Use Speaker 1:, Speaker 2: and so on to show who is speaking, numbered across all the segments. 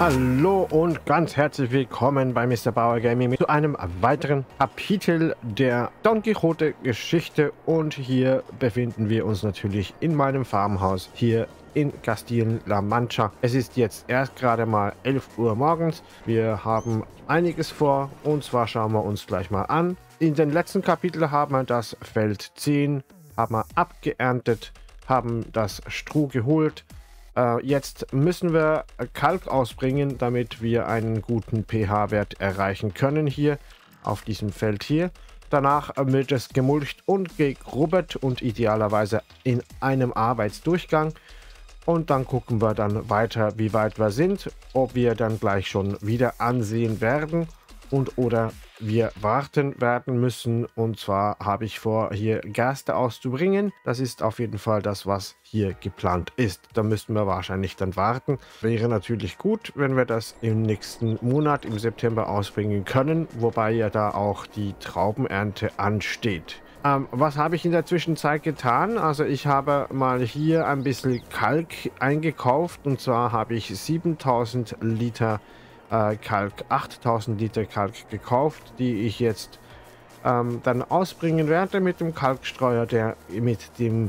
Speaker 1: Hallo und ganz herzlich willkommen bei Mr. Bauer Gaming zu einem weiteren Kapitel der Don Quixote Geschichte, und hier befinden wir uns natürlich in meinem Farmhaus hier in Castilla-La Mancha. Es ist jetzt erst gerade mal 11 Uhr morgens. Wir haben einiges vor, und zwar schauen wir uns gleich mal an. In den letzten Kapiteln haben wir das Feld 10 haben wir abgeerntet, haben das Stroh geholt. Jetzt müssen wir Kalk ausbringen, damit wir einen guten pH-Wert erreichen können hier auf diesem Feld hier. Danach wird es gemulcht und gegrubbert und idealerweise in einem Arbeitsdurchgang. Und dann gucken wir dann weiter, wie weit wir sind, ob wir dann gleich schon wieder ansehen werden und oder wir warten werden müssen. Und zwar habe ich vor, hier Gerste auszubringen. Das ist auf jeden Fall das, was hier geplant ist. Da müssten wir wahrscheinlich dann warten. Wäre natürlich gut, wenn wir das im nächsten Monat, im September, ausbringen können, wobei ja da auch die Traubenernte ansteht. Was habe ich in der Zwischenzeit getan? Also ich habe mal hier ein bisschen Kalk eingekauft, und zwar habe ich 7000 Liter Kalk, 8000 Liter Kalk gekauft, die ich jetzt dann ausbringen werde mit dem Kalkstreuer, der mit dem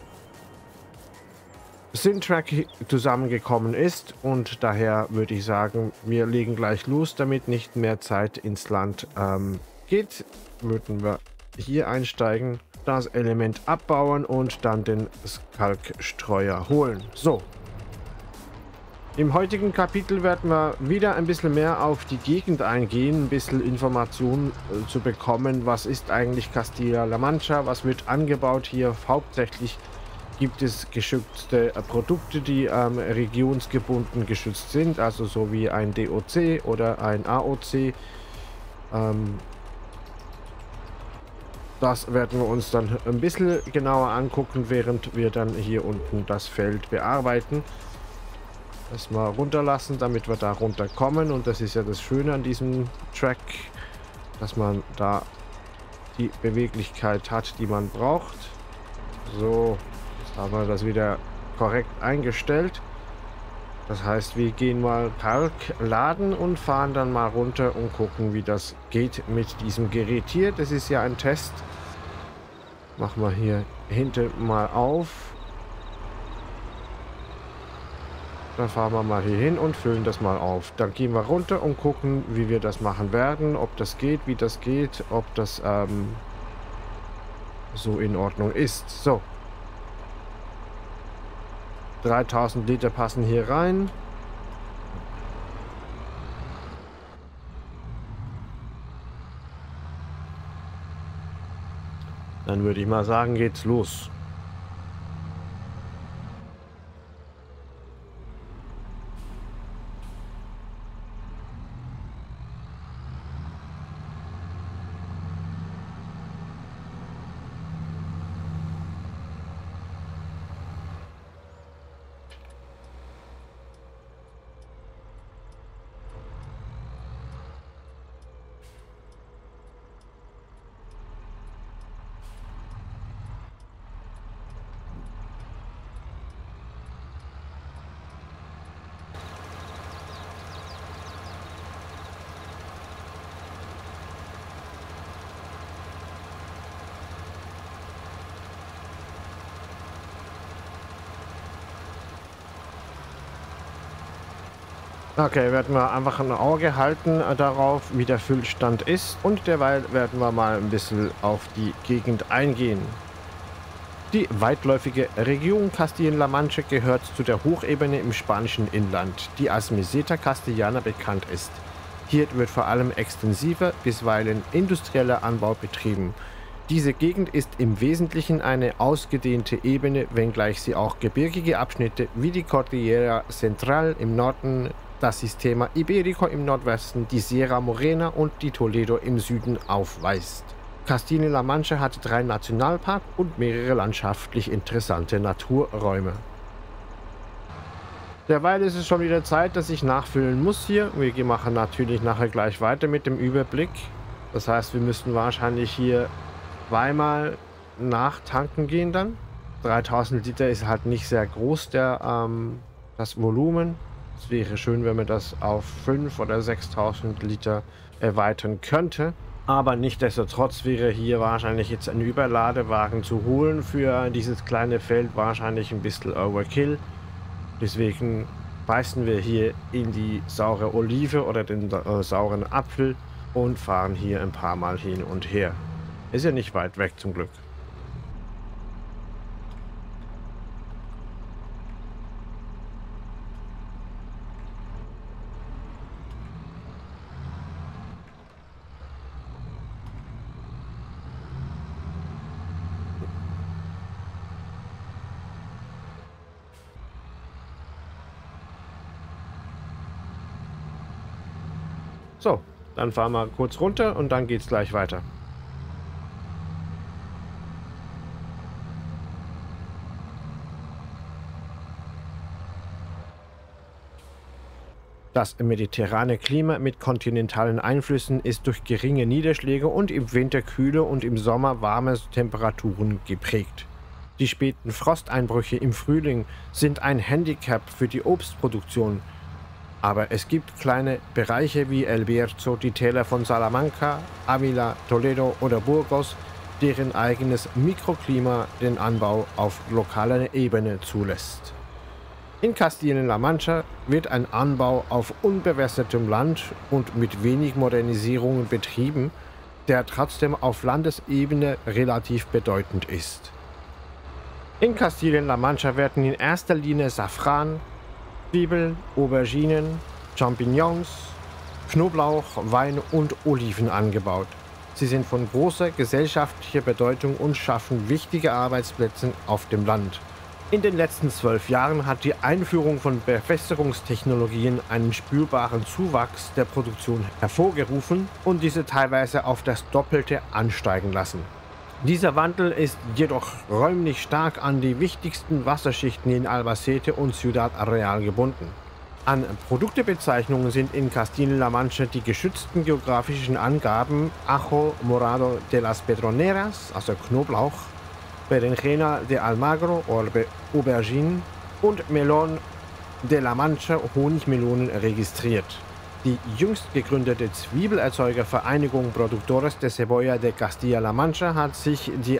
Speaker 1: Sintrack zusammengekommen ist. Und daher würde ich sagen, wir legen gleich los, damit nicht mehr Zeit ins Land geht. Würden wir hier einsteigen, das Element abbauen und dann den Kalkstreuer holen. So. Im heutigen Kapitel werden wir wieder ein bisschen mehr auf die Gegend eingehen, ein bisschen Informationen zu bekommen. Was ist eigentlich Castilla-La Mancha? Was wird angebaut hier? Hauptsächlich gibt es geschützte Produkte, die regionsgebunden geschützt sind, also so wie ein DOC oder ein AOC. Das werden wir uns dann ein bisschen genauer angucken, während wir dann hier unten das Feld bearbeiten. Erstmal runterlassen, damit wir da runterkommen. Und das ist ja das Schöne an diesem Track, dass man da die Beweglichkeit hat, die man braucht. So, jetzt haben wir das wieder korrekt eingestellt. Das heißt, wir gehen mal Kalk laden und fahren dann mal runter und gucken, wie das geht mit diesem Gerät hier. Das ist ja ein Test. Machen wir hier hinten mal auf. Dann fahren wir mal hier hin und füllen das mal auf. Dann gehen wir runter und gucken, wie wir das machen werden. Ob das geht, wie das geht, ob das so in Ordnung ist. So. 3000 Liter passen hier rein. Dann würde ich mal sagen, geht's los. Okay, werden wir einfach ein Auge halten darauf, wie der Füllstand ist, und derweil werden wir mal ein bisschen auf die Gegend eingehen. Die weitläufige Region Castilla-La Mancha gehört zu der Hochebene im spanischen Inland, die als Meseta Castellana bekannt ist. Hier wird vor allem extensiver, bisweilen industrieller Anbau betrieben. Diese Gegend ist im Wesentlichen eine ausgedehnte Ebene, wenngleich sie auch gebirgige Abschnitte wie die Cordillera Central im Norden, das Sistema Iberico im Nordwesten, die Sierra Morena und die Toledo im Süden aufweist. Castilla-La Mancha hat 3 Nationalparks und mehrere landschaftlich interessante Naturräume. Derweil ist es schon wieder Zeit, dass ich nachfüllen muss hier. Wir machen natürlich nachher gleich weiter mit dem Überblick. Das heißt, wir müssen wahrscheinlich hier zweimal nachtanken gehen dann. 3000 Liter ist halt nicht sehr groß, das Volumen. Es wäre schön, wenn man das auf 5.000 oder 6.000 Liter erweitern könnte. Aber nichtsdestotrotz wäre hier wahrscheinlich jetzt ein Überladewagen zu holen für dieses kleine Feld wahrscheinlich ein bisschen Overkill. Deswegen beißen wir hier in die saure Olive oder den sauren Apfel und fahren hier ein paar Mal hin und her. Ist ja nicht weit weg zum Glück. So, dann fahren wir kurz runter und dann geht's gleich weiter. Das mediterrane Klima mit kontinentalen Einflüssen ist durch geringe Niederschläge und im Winter kühle und im Sommer warme Temperaturen geprägt. Die späten Frosteinbrüche im Frühling sind ein Handicap für die Obstproduktion. Aber es gibt kleine Bereiche wie El Bierzo, die Täler von Salamanca, Ávila, Toledo oder Burgos, deren eigenes Mikroklima den Anbau auf lokaler Ebene zulässt. In Kastilien-La Mancha wird ein Anbau auf unbewässertem Land und mit wenig Modernisierungen betrieben, der trotzdem auf Landesebene relativ bedeutend ist. In Kastilien-La Mancha werden in erster Linie Safran, Zwiebeln, Auberginen, Champignons, Knoblauch, Wein und Oliven angebaut. Sie sind von großer gesellschaftlicher Bedeutung und schaffen wichtige Arbeitsplätze auf dem Land. In den letzten 12 Jahren hat die Einführung von Bewässerungstechnologien einen spürbaren Zuwachs der Produktion hervorgerufen und diese teilweise auf das Doppelte ansteigen lassen. Dieser Wandel ist jedoch räumlich stark an die wichtigsten Wasserschichten in Albacete und Ciudad Real gebunden. An Produktebezeichnungen sind in Castilla-La Mancha die geschützten geografischen Angaben Ajo Morado de las Pedroneras, also Knoblauch, Berenjena de Almagro oder Aubergine und Melón de la Mancha, Honigmelonen, registriert. Die jüngst gegründete Zwiebelerzeugervereinigung Productores de Cebolla de Castilla-La Mancha hat sich die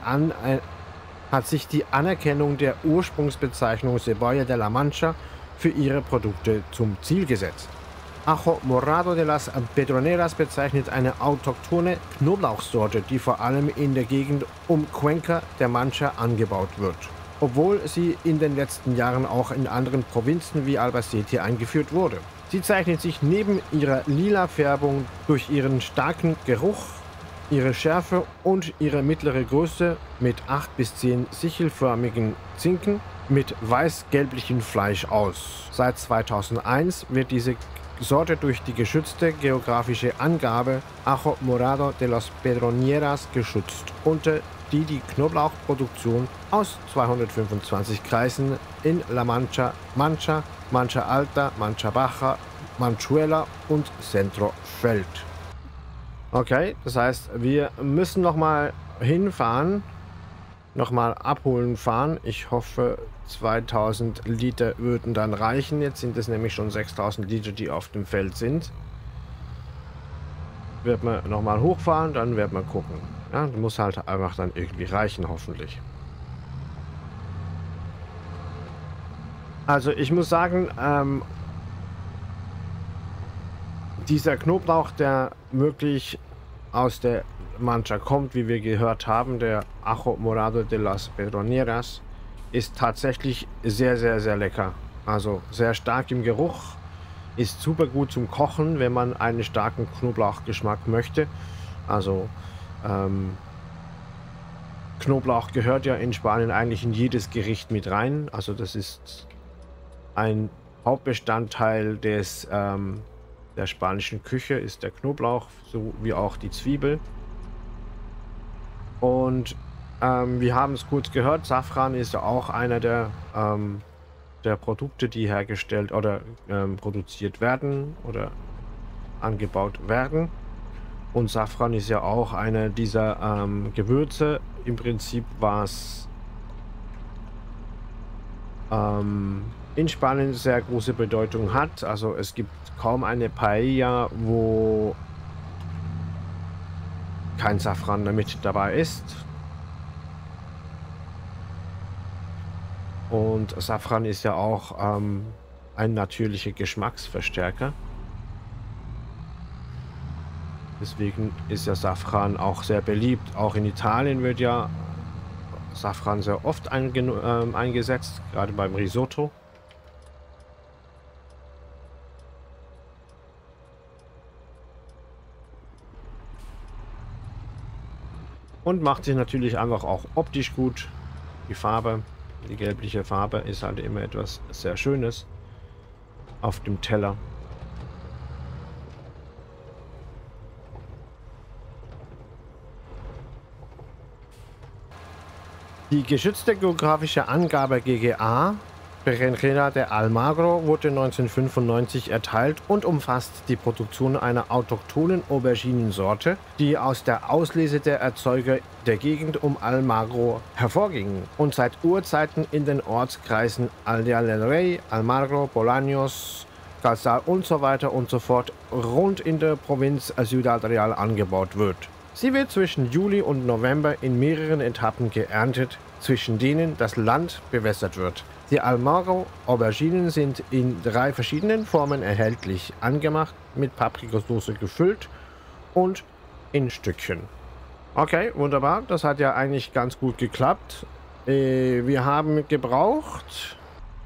Speaker 1: Anerkennung der Ursprungsbezeichnung Cebolla de la Mancha für ihre Produkte zum Ziel gesetzt. Ajo Morado de las Pedroneras bezeichnet eine autochthone Knoblauchsorte, die vor allem in der Gegend um Cuenca der Mancha angebaut wird, obwohl sie in den letzten Jahren auch in anderen Provinzen wie Albacete eingeführt wurde. Sie zeichnet sich neben ihrer lila Färbung durch ihren starken Geruch, ihre Schärfe und ihre mittlere Größe mit 8 bis 10 sichelförmigen Zinken mit weiß-gelblichem Fleisch aus. Seit 2001 wird diese Sorte durch die geschützte geografische Angabe Ajo Morado de las Pedroneras geschützt, unter die Knoblauchproduktion aus 225 Kreisen in La Mancha, Mancha Alta, Mancha Baja, Manchuela und Centro fällt. Okay, das heißt, wir müssen nochmal hinfahren, nochmal abholen fahren. Ich hoffe, 2000 Liter würden dann reichen. Jetzt sind es nämlich schon 6000 Liter, die auf dem Feld sind. Wird man nochmal hochfahren, dann wird man gucken. Ja, muss halt einfach dann irgendwie reichen, hoffentlich. Also ich muss sagen, dieser Knoblauch, der wirklich aus der Mancha kommt, wie wir gehört haben, der Ajo Morado de las Pedroneras, ist tatsächlich sehr, sehr, sehr lecker. Also sehr stark im Geruch, ist super gut zum Kochen, wenn man einen starken Knoblauchgeschmack möchte. Also Knoblauch gehört ja in Spanien eigentlich in jedes Gericht mit rein. Also das ist ein Hauptbestandteil der spanischen Küche, ist der Knoblauch, so wie auch die Zwiebel. Und wir haben es kurz gehört, Safran ist ja auch einer der Produkte, die hergestellt oder produziert werden oder angebaut werden. Und Safran ist ja auch einer dieser Gewürze, im Prinzip was in Spanien sehr große Bedeutung hat. Also es gibt kaum eine Paella, wo kein Safran damit dabei ist. Und Safran ist ja auch ein natürlicher Geschmacksverstärker. Deswegen ist ja Safran auch sehr beliebt. Auch in Italien wird ja Safran sehr oft eingesetzt, gerade beim Risotto. Und macht sich natürlich einfach auch optisch gut. Die Farbe, die gelbliche Farbe ist halt immer etwas sehr Schönes auf dem Teller. Die geschützte geografische Angabe GGA Berenjena de Almagro wurde 1995 erteilt und umfasst die Produktion einer autochthonen Auberginensorte, die aus der Auslese der Erzeuger der Gegend um Almagro hervorging und seit Urzeiten in den Ortskreisen Aldea del Rey, Almagro, Bolaños, Calzal und so weiter und so fort rund in der Provinz Ciudad Real angebaut wird. Sie wird zwischen Juli und November in mehreren Etappen geerntet, zwischen denen das Land bewässert wird. Die Almagro-Auberginen sind in 3 verschiedenen Formen erhältlich, angemacht, mit Paprikasauce gefüllt und in Stückchen. Okay, wunderbar, das hat ja eigentlich ganz gut geklappt. Wir haben gebraucht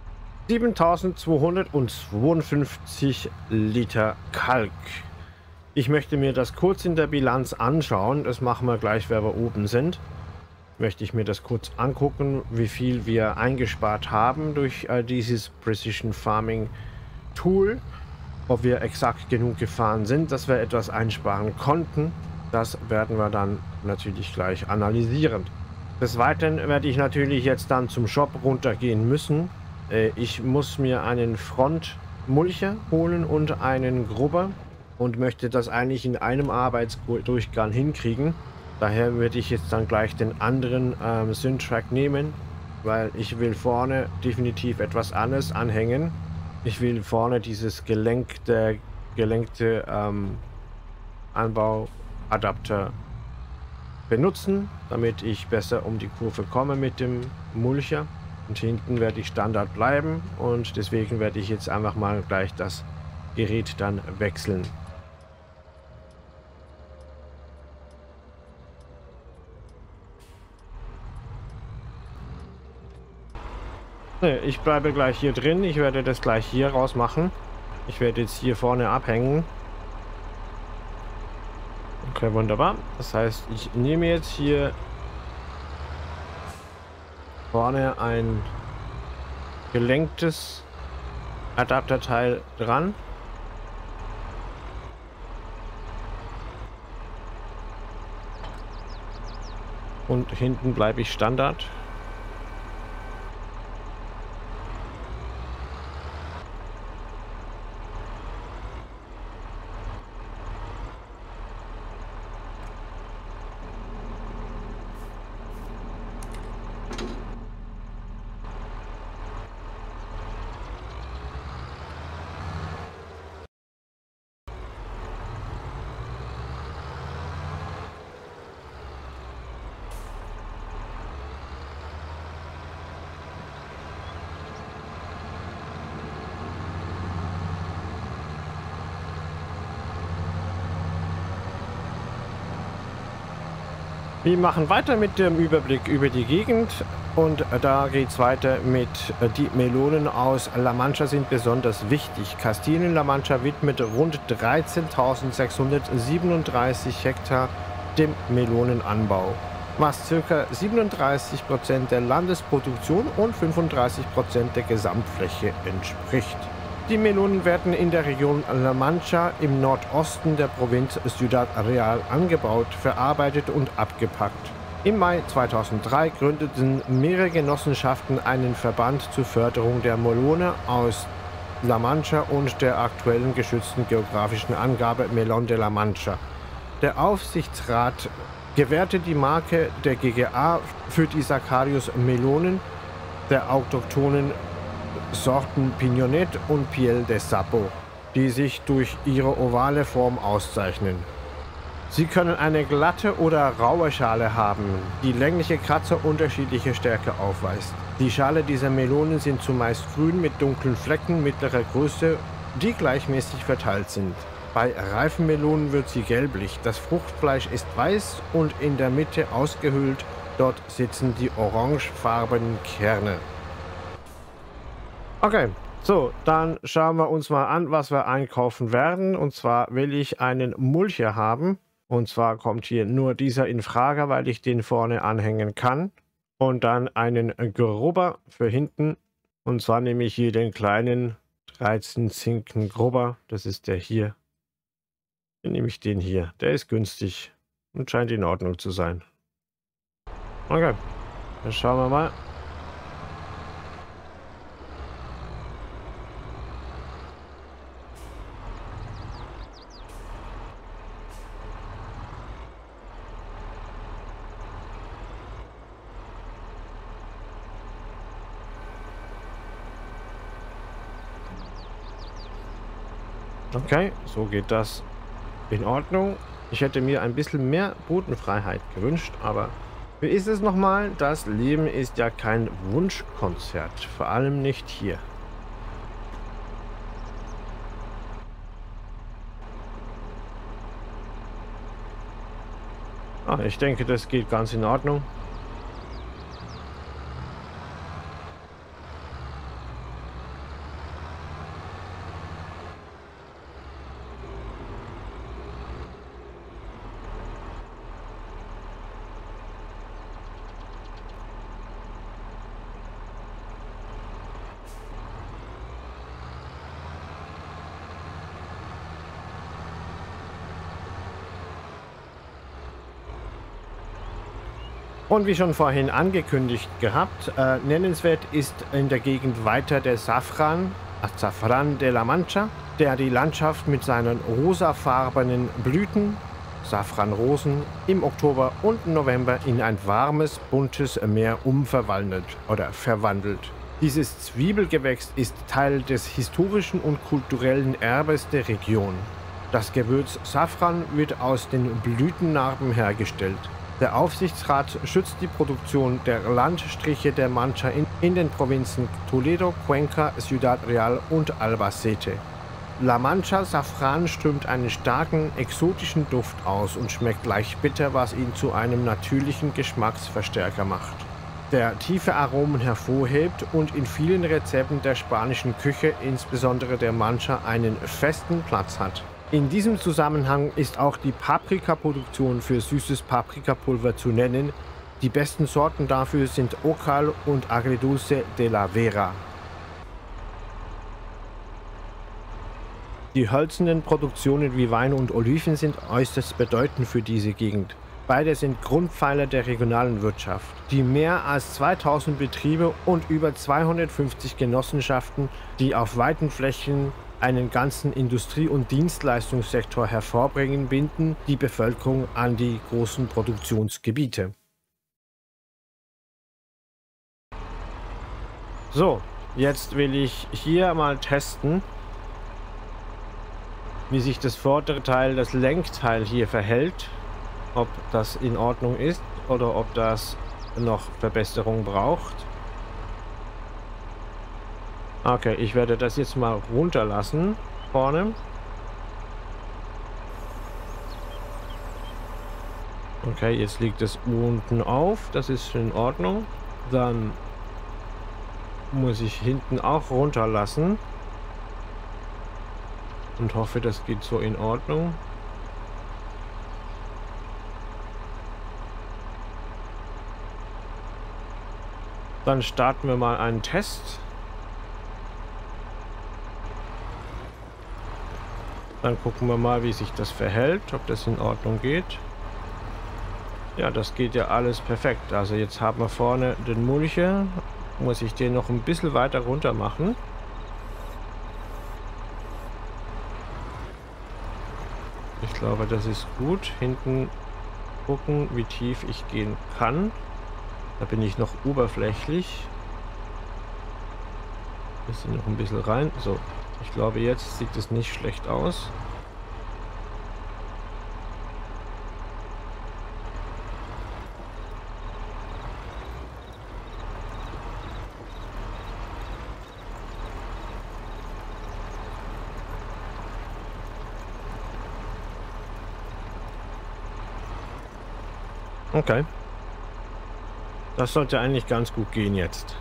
Speaker 1: 7252 Liter Kalk. Ich möchte mir das kurz in der Bilanz anschauen. Das machen wir gleich, wenn wir oben sind. Möchte ich mir das kurz angucken, wie viel wir eingespart haben durch dieses Precision Farming Tool. Ob wir exakt genug gefahren sind, dass wir etwas einsparen konnten. Das werden wir dann natürlich gleich analysieren. Des Weiteren werde ich natürlich jetzt dann zum Shop runtergehen müssen. Ich muss mir einen Frontmulcher holen und einen Grubber. Und möchte das eigentlich in einem Arbeitsdurchgang hinkriegen. Daher werde ich jetzt dann gleich den anderen Syntrack nehmen, weil ich will vorne definitiv etwas anderes anhängen. Ich will vorne dieses gelenkte Anbauadapter benutzen, damit ich besser um die Kurve komme mit dem Mulcher. Und hinten werde ich Standard bleiben und deswegen werde ich jetzt einfach mal gleich das Gerät dann wechseln. Ich bleibe gleich hier drin. Ich werde das gleich hier raus machen. Ich werde jetzt hier vorne abhängen. Okay, wunderbar. Das heißt, ich nehme jetzt hier vorne ein gelenktes Adapterteil dran. Und hinten bleibe ich Standard. Wir machen weiter mit dem Überblick über die Gegend und da geht es weiter mit die Melonen aus La Mancha sind besonders wichtig. Kastilien-La Mancha widmet rund 13.637 Hektar dem Melonenanbau, was ca. 37% der Landesproduktion und 35% der Gesamtfläche entspricht. Die Melonen werden in der Region La Mancha im Nordosten der Provinz Ciudad Real angebaut, verarbeitet und abgepackt. Im Mai 2003 gründeten mehrere Genossenschaften einen Verband zur Förderung der Melone aus La Mancha und der aktuellen geschützten geografischen Angabe Melón de La Mancha. Der Aufsichtsrat gewährte die Marke der GGA für die Sacarius Melonen der autochthonen Sorten Pignonet und Piel de Sapo, die sich durch ihre ovale Form auszeichnen. Sie können eine glatte oder raue Schale haben, die längliche Kratzer unterschiedlicher Stärke aufweist. Die Schale dieser Melonen sind zumeist grün mit dunklen Flecken mittlerer Größe, die gleichmäßig verteilt sind. Bei reifen Melonen wird sie gelblich, das Fruchtfleisch ist weiß und in der Mitte ausgehöhlt, dort sitzen die orangefarbenen Kerne. Okay, so, dann schauen wir uns mal an, was wir einkaufen werden. Und zwar will ich einen Mulcher haben. Und zwar kommt hier nur dieser in Frage, weil ich den vorne anhängen kann. Und dann einen Grubber für hinten. Und zwar nehme ich hier den kleinen 13 Zinken Grubber. Das ist der hier. Dann nehme ich den hier. Der ist günstig und scheint in Ordnung zu sein. Okay, dann schauen wir mal. Okay, so geht das in Ordnung. Ich hätte mir ein bisschen mehr Bodenfreiheit gewünscht, aber wie ist es nochmal? Das Leben ist ja kein Wunschkonzert, vor allem nicht hier. Ich denke, das geht ganz in Ordnung. Und wie schon vorhin angekündigt gehabt, nennenswert ist in der Gegend weiter der Safran de la Mancha, der die Landschaft mit seinen rosafarbenen Blüten, Safranrosen, im Oktober und November in ein warmes, buntes Meer verwandelt. Dieses Zwiebelgewächs ist Teil des historischen und kulturellen Erbes der Region. Das Gewürz Safran wird aus den Blütennarben hergestellt. Der Aufsichtsrat schützt die Produktion der Landstriche der Mancha in den Provinzen Toledo, Cuenca, Ciudad Real und Albacete. La Mancha Safran strömt einen starken, exotischen Duft aus und schmeckt leicht bitter, was ihn zu einem natürlichen Geschmacksverstärker macht, der tiefe Aromen hervorhebt und in vielen Rezepten der spanischen Küche, insbesondere der Mancha, einen festen Platz hat. In diesem Zusammenhang ist auch die Paprikaproduktion für süßes Paprikapulver zu nennen. Die besten Sorten dafür sind Ocal und Agridulce de la Vera. Die hölzernen Produktionen wie Wein und Oliven sind äußerst bedeutend für diese Gegend. Beide sind Grundpfeiler der regionalen Wirtschaft. Die mehr als 2000 Betriebe und über 250 Genossenschaften, die auf weiten Flächen einen ganzen Industrie- und Dienstleistungssektor hervorbringen, binden die Bevölkerung an die großen Produktionsgebiete. So, jetzt will ich hier mal testen, wie sich das vordere Teil, das Lenkteil hier verhält. Ob das in Ordnung ist oder ob das noch Verbesserung braucht. Okay, ich werde das jetzt mal runterlassen, vorne. Okay, jetzt liegt es unten auf, das ist in Ordnung. Dann muss ich hinten auch runterlassen. Und hoffe, das geht so in Ordnung. Dann starten wir mal einen Test. Dann gucken wir mal, wie sich das verhält, ob das in Ordnung geht. Ja, das geht ja alles perfekt. Also jetzt haben wir vorne den Mulcher. Muss ich den noch ein bisschen weiter runter machen. Ich glaube, das ist gut. Hinten gucken, wie tief ich gehen kann. Da bin ich noch oberflächlich. bisschen noch ein bisschen rein. So, ich glaube, jetzt sieht es nicht schlecht aus. Okay. Das sollte eigentlich ganz gut gehen jetzt.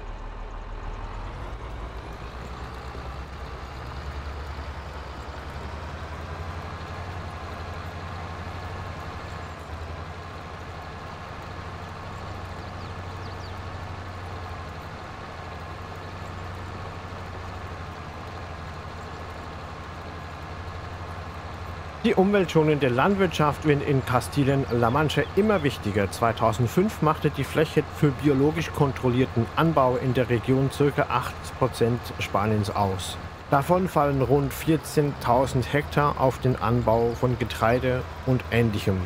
Speaker 1: Die umweltschonende Landwirtschaft wird in Kastilien-La Mancha immer wichtiger. 2005 machte die Fläche für biologisch kontrollierten Anbau in der Region ca. 8% Spaniens aus. Davon fallen rund 14.000 Hektar auf den Anbau von Getreide und Ähnlichem,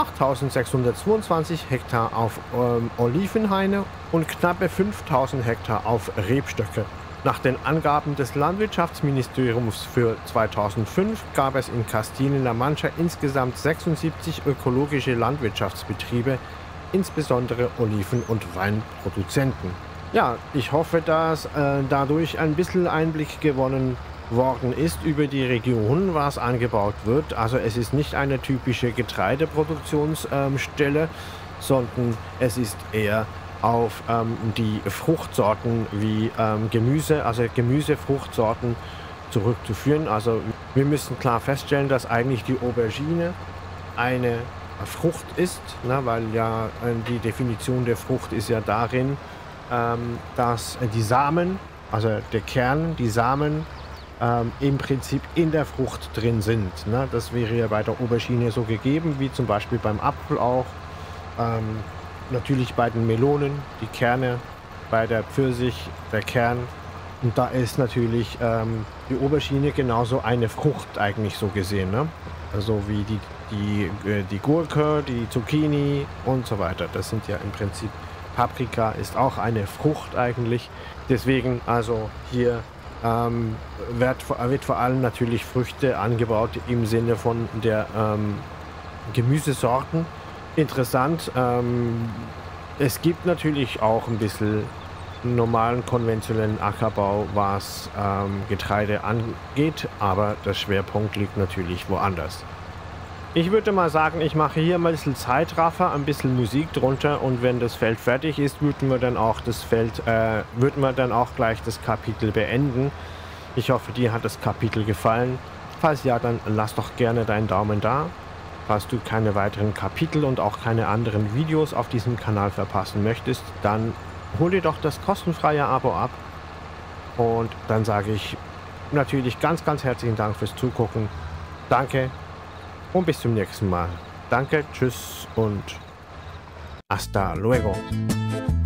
Speaker 1: 8.622 Hektar auf Olivenhaine und knappe 5.000 Hektar auf Rebstöcke. Nach den Angaben des Landwirtschaftsministeriums für 2005 gab es in Kastilien-La Mancha insgesamt 76 ökologische Landwirtschaftsbetriebe, insbesondere Oliven- und Weinproduzenten. Ja, ich hoffe, dass dadurch ein bisschen Einblick gewonnen worden ist über die Region, was angebaut wird. Also es ist nicht eine typische Getreideproduktionsstelle, sondern es ist eher auf die Fruchtsorten wie Gemüse, also Gemüsefruchtsorten zurückzuführen. Also wir müssen klar feststellen, dass eigentlich die Aubergine eine Frucht ist, ne, weil ja die Definition der Frucht ist ja darin, dass die Samen, also der Kern, die Samen im Prinzip in der Frucht drin sind. Ne? Das wäre ja bei der Aubergine so gegeben, wie zum Beispiel beim Apfel auch. Natürlich bei den Melonen, die Kerne, bei der Pfirsich, der Kern. Und da ist natürlich die Aubergine genauso eine Frucht eigentlich so gesehen. Ne? Also wie die Gurke, die Zucchini und so weiter. Das sind ja im Prinzip, Paprika ist auch eine Frucht eigentlich. Deswegen also hier wird vor allem natürlich Früchte angebaut im Sinne von der Gemüsesorten. Interessant, es gibt natürlich auch ein bisschen normalen konventionellen Ackerbau, was Getreide angeht, aber der Schwerpunkt liegt natürlich woanders. Ich würde mal sagen, ich mache hier mal ein bisschen Zeitraffer, ein bisschen Musik drunter und wenn das Feld fertig ist, würden wir dann auch gleich das Kapitel beenden. Ich hoffe, dir hat das Kapitel gefallen. Falls ja, dann lass doch gerne deinen Daumen da. Falls du keine weiteren Kapitel und auch keine anderen Videos auf diesem Kanal verpassen möchtest, dann hol dir doch das kostenfreie Abo ab. Und dann sage ich natürlich ganz, ganz herzlichen Dank fürs Zugucken. Danke und bis zum nächsten Mal. Danke, tschüss und hasta luego.